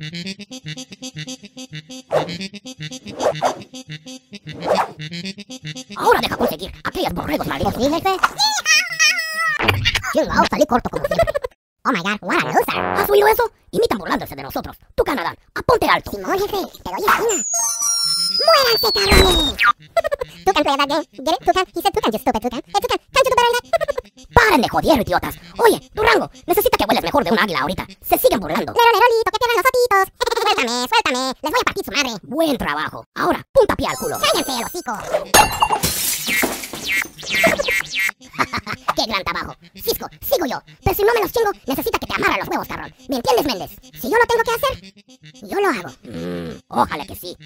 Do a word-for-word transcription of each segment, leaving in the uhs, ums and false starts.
Ahora deja conseguir aquellos borregos malditos. ¿Sí, jefe? Chingao, salí corto como siempre. Oh my god, what a loser. ¿Has oído eso? Imitan burlándose de nosotros. Tú, Canadá, aponte alto. Simón, jefe, te doy esquina. ¡Muéranse, cabrones! Tucan, play that game. Get it? Tucan? He said Tucan, you stupid Tucan. Hey, Tucan, can't you do better than that? ¡Paren de joder, idiotas! Oye, Durango, necesita que hueles mejor de un águila ahorita. Se siguen burlando. Lero, lerolito, que pierdan los otitos. Suéltame, suéltame. Les voy a partir su madre. Buen trabajo. Ahora, punta pie al culo. ¡Cállense, el hocico! ¡Qué gran trabajo! Cisco, sigo yo. Pero si no me los chingo, necesita que te amarra los huevos, cabrón. ¿Me entiendes, Méndez? Si yo lo tengo que hacer, yo lo hago. Mm, ojalá que sí.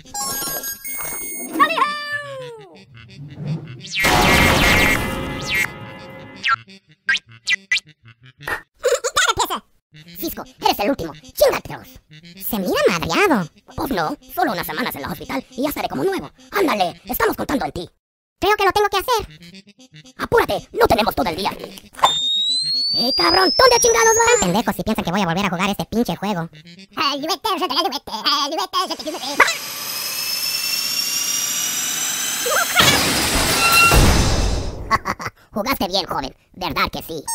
Cisco, eres el último. ¡Chingatelos! Se mira madreado. Pues no, solo unas semanas en el hospital y ya estaré como nuevo. Ándale, estamos contando en ti. Creo que lo tengo que hacer. Apúrate, no tenemos todo el día. ¡Eh, cabrón! ¿Dónde chingados vas? Están pendejos si piensan que voy a volver a jugar este pinche juego. Jugaste bien, joven. ¿Verdad que sí?